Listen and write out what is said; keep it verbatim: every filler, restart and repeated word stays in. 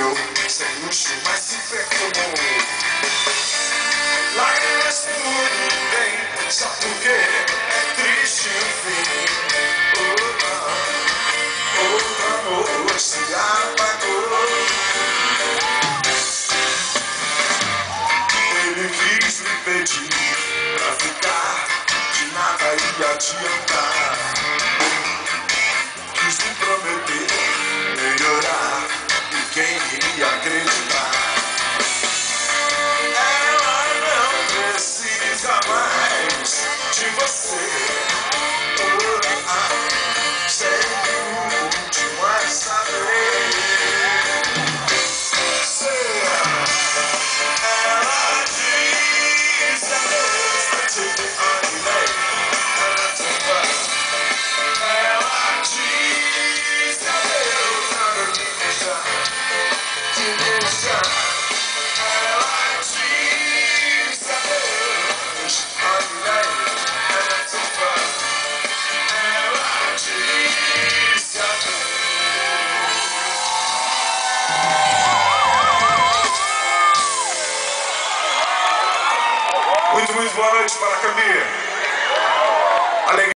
Chegou sem luxo, mas se perfumou. Lágrimas por ninguém, só porque é triste o fim. O amor se apagou. Ele quis me pedir pra ficar, de nada ia adiantar. Quis me prometer melhorar, e quem iria acreditar? Ela não precisa mais de você. Oh, ah, sei o último a saber. Ela disse adeus pra te animei. Ela disse adeus, nada me deixa te deixar. Ela disse adeus, animei. Ela disse adeus. Muito, muito boa noite, Paracambi.